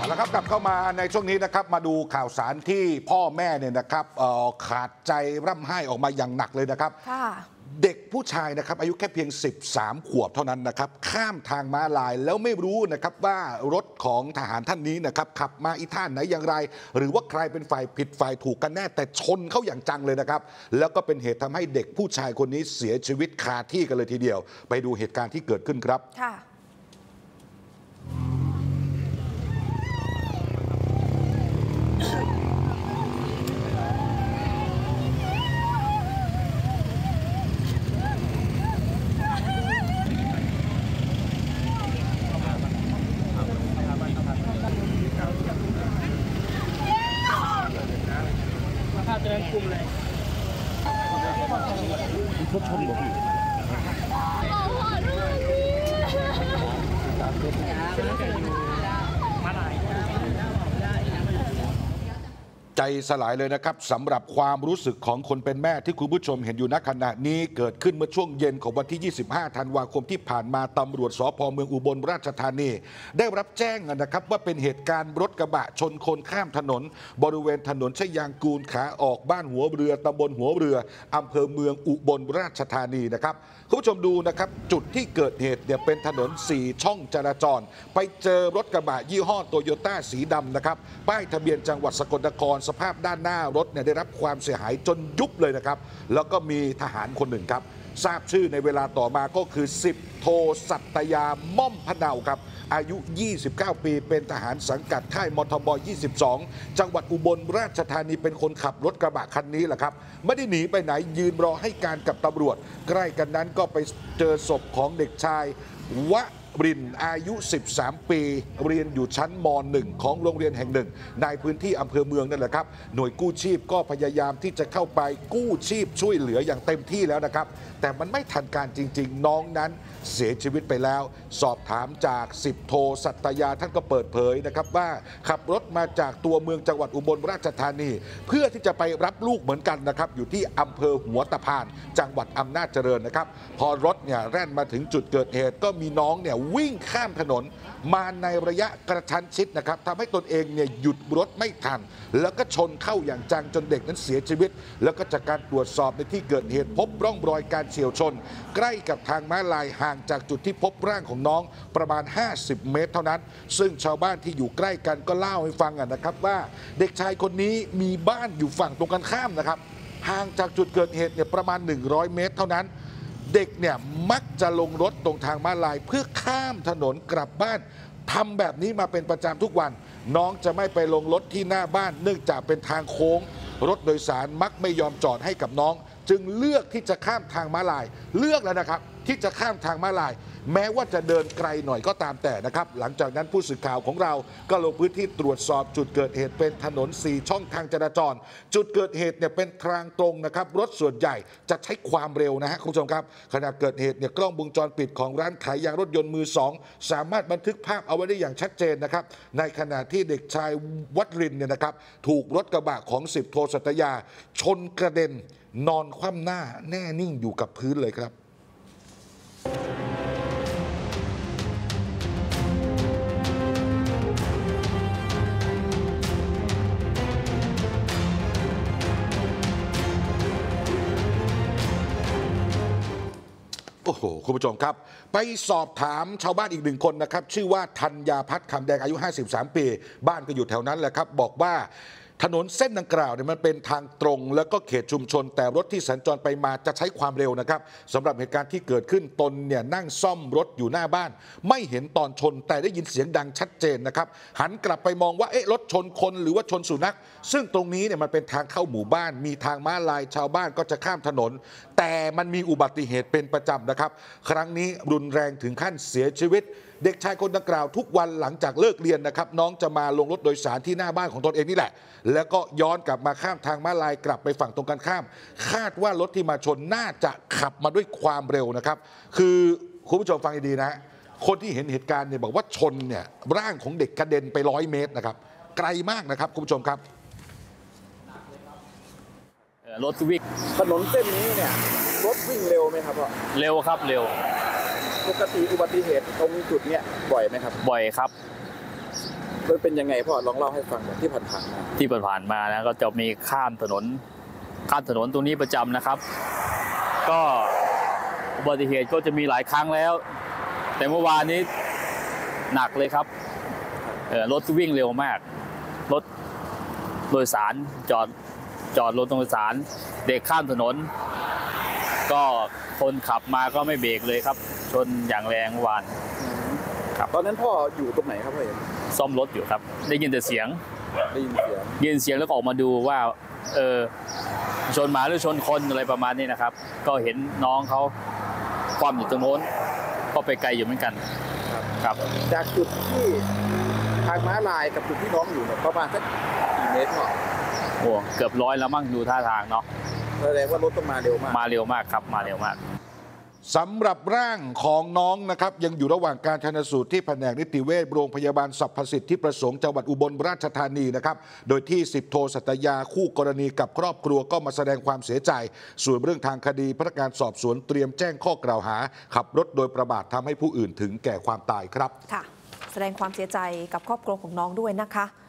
แล้วครับกลับเข้ามาในช่วงนี้นะครับมาดูข่าวสารที่พ่อแม่เนี่ยนะครับขาดใจร่ำไห้ออกมาอย่างหนักเลยนะครับเด็กผู้ชายนะครับอายุแค่เพียง13 ขวบเท่านั้นนะครับข้ามทางม้าลายแล้วไม่รู้นะครับว่ารถของทหารท่านนี้นะครับขับมาอีท่าไหนอย่างไรหรือว่าใครเป็นฝ่ายผิดฝ่ายถูกกันแน่แต่ชนเข้าอย่างจังเลยนะครับแล้วก็เป็นเหตุทำให้เด็กผู้ชายคนนี้เสียชีวิตคาที่กันเลยทีเดียวไปดูเหตุการณ์ที่เกิดขึ้นครับเดินกลุ่มเลยรถชนบอกพี่ใจสลายเลยนะครับสำหรับความรู้สึกของคนเป็นแม่ที่คุณผู้ชมเห็นอยู่ณขณะนี้เกิดขึ้นเมื่อช่วงเย็นของวันที่ 25 ธันวาคมที่ผ่านมาตำรวจสภ.เมืองอุบลราชธานีได้รับแจ้งนะครับว่าเป็นเหตุการณ์รถกระบะชนคนข้ามถนนบริเวณถนนชยางกูลขาออกบ้านหัวเรือตำบลหัวเรืออำเภอเมืองอุบลราชธานีนะครับคุณผู้ชมดูนะครับจุดที่เกิดเหตุเนี่ยเป็นถนน4ช่องจราจรไปเจอรถกระบะยี่ห้อโตโยต้าสีดำนะครับป้ายทะเบียนจังหวัดสกลนครสภาพด้านหน้ารถเนี่ยได้รับความเสียหายจนยุบเลยนะครับแล้วก็มีทหารคนหนึ่งครับทราบชื่อในเวลาต่อมาก็คือ10 โทสัตยาม่อมพะเนาครับอายุ 29 ปีเป็นทหารสังกัดค่ายมทบ 22 จังหวัดอุบลราชธานีเป็นคนขับรถกระบะคันนี้แหละครับไม่ได้หนีไปไหนยืนรอให้การกับตำรวจใกล้กันนั้นก็ไปเจอศพของเด็กชายวรินทร์อายุ 13 ปีเรียนอยู่ชั้นม .1 ของโรงเรียนแห่งหนึ่งในพื้นที่อำเภอเมืองนั่นแหละครับหน่วยกู้ชีพก็พยายามที่จะเข้าไปกู้ชีพช่วยเหลืออย่างเต็มที่แล้วนะครับแต่มันไม่ทันการจริงๆน้องนั้นเสียชีวิตไปแล้วสอบถามจาก10 โทสัตยาท่านก็เปิดเผยนะครับว่าขับรถมาจากตัวเมืองจังหวัดอุบลราชธานีเพื่อที่จะไปรับลูกเหมือนกันนะครับอยู่ที่อำเภอหัวตะพานจังหวัดอำนาจเจริญนะครับพอรถเนี่ยแล่นมาถึงจุดเกิดเหตุก็มีน้องเนี่ยวิ่งข้ามถนนมาในระยะกระชั้นชิดนะครับทำให้ตนเองเนี่ยหยุดรถไม่ทันแล้วก็ชนเข้าอย่างจังจนเด็กนั้นเสียชีวิตแล้วก็จากการตรวจสอบในที่เกิดเหตุพบร่องรอยการเฉี่ยวชนใกล้กับทางม้าลายห่างจากจุดที่พบร่างของน้องประมาณ50 เมตรเท่านั้นซึ่งชาวบ้านที่อยู่ใกล้กันก็เล่าให้ฟังนะครับว่าเด็กชายคนนี้มีบ้านอยู่ฝั่งตรงกันข้ามนะครับห่างจากจุดเกิดเหตุเนี่ยประมาณ100 เมตรเท่านั้นเด็กเนี่ยมักจะลงรถตรงทางม้าลายเพื่อข้ามถนนกลับบ้านทำแบบนี้มาเป็นประจำทุกวันน้องจะไม่ไปลงรถที่หน้าบ้านเนื่องจากเป็นทางโค้งรถโดยสารมักไม่ยอมจอดให้กับน้องจึงเลือกที่จะข้ามทางม้าลายเลือกแล้วนะครับที่จะข้ามทางม้าลายแม้ว่าจะเดินไกลหน่อยก็ตามแต่นะครับหลังจากนั้นผู้สื่อข่าวของเราก็ลงพื้นที่ตรวจสอบจุดเกิดเหตุเป็นถนน4 ช่องทางจราจรจุดเกิดเหตุเนี่ยเป็นทางตรงนะครับรถส่วนใหญ่จะใช้ความเร็วนะฮะคุณผู้ชมครับขณะเกิดเหตุเนี่ยกล้องวงจรปิดของร้านขายยางรถยนต์มือสองสามารถบันทึกภาพเอาไว้ได้อย่างชัดเจนนะครับในขณะที่เด็กชายวัดรินเนี่ยนะครับถูกรถกระบะของ10 โทสัตยาชนกระเด็นนอนคว่ำหน้าแน่นิ่งอยู่กับพื้นเลยครับโอ้โหคุณผู้ชมครับไปสอบถามชาวบ้านอีกหนึ่งคนนะครับชื่อว่าธัญญาพัฒน์คำแดงอายุ53 ปีบ้านก็อยู่แถวนั้นแหละครับบอกว่าถนนเส้นดังกล่าวเนี่ยมันเป็นทางตรงแล้วก็เขตชุมชนแต่รถที่สัญจรไปมาจะใช้ความเร็วนะครับสำหรับเหตุการณ์ที่เกิดขึ้นตนเนี่ยนั่งซ่อมรถอยู่หน้าบ้านไม่เห็นตอนชนแต่ได้ยินเสียงดังชัดเจนนะครับหันกลับไปมองว่าเอ๊ะรถชนคนหรือว่าชนสุนัขซึ่งตรงนี้เนี่ยมันเป็นทางเข้าหมู่บ้านมีทางม้าลายชาวบ้านก็จะข้ามถนนแต่มันมีอุบัติเหตุเป็นประจำนะครับครั้งนี้รุนแรงถึงขั้นเสียชีวิตเด็กชายคนดังกล่าวทุกวันหลังจากเลิกเรียนนะครับน้องจะมาลงรถโดยสารที่หน้าบ้านของตนเองนี่แหละแล้วก็ย้อนกลับมาข้ามทางม้าลายกลับไปฝั่งตรงกันข้ามคาดว่ารถที่มาชนน่าจะขับมาด้วยความเร็วนะครับคือคุณผู้ชมฟังดีๆนะคนที่เห็นเหตุการณ์เนี่ยบอกว่าชนเนี่ยร่างของเด็กกระเด็นไป100 เมตรนะครับไกลมากนะครับคุณผู้ชมครับรถวิ่งถนนเส้นนี้เนี่ยรถวิ่งเร็วไหมครับพ่อเร็วครับเร็วปกติอุบัติเหตุตรงจุดเนี้ยบ่อยไหมครับบ่อยครับมันเป็นยังไงพ่อลองเล่าให้ฟังหน่อยที่ผ่านๆมาที่ผ่านๆมานะก็จะมีข้ามถนนตรงนี้ประจำนะครับ ก็อุบัติเหตุก็จะมีหลายครั้งแล้ว แต่เมื่อวานนี้หนักเลยครับรถวิ่งเร็วมากรถโดยสารจอดรถโดยสารเด็กข้ามถนน ก็คนขับมาก็ไม่เบรกเลยครับชนอย่างแรงเมื่อวาน ครับตอนนั้นพ่ออยู่ตรงไหนครับพ่อเห็นซ่อมรถอยู่ครับได้ยินแต่เสียงได้ยินเสียงแล้วก็ออกมาดูว่าชนหมาหรือชนคนอะไรประมาณนี้นะครับ ก็เห็นน้องเขาคว่ำอยู่ตรงโน้นก็ไปไกลอยู่เหมือนกันครับจากจุดที่ทางม้าลายกับจุดที่น้องอยู่เนี่ยประมาณสักกี่เมตรพ่อโอ้เกือบ100แล้วมั้งดูท่าทางเนาะแสดงว่ารถต้องมาเร็วมากมาเร็วมากครับมาเร็วมากสำหรับร่างของน้องนะครับยังอยู่ระหว่างการชันสูตรที่แผนกนิติเวชโรงพยาบาลสรรพสิทธิประสงค์จังหวัดอุบลราชธานีนะครับโดยที่10 โทสัตยาคู่กรณีกับครอบครัวก็มาแสดงความเสียใจส่วนเรื่องทางคดีพนักงานสอบสวนเตรียมแจ้งข้อกล่าวหาขับรถโดยประมาททำให้ผู้อื่นถึงแก่ความตายครับค่ะ แสดงความเสียใจกับครอบครัวของน้องด้วยนะคะ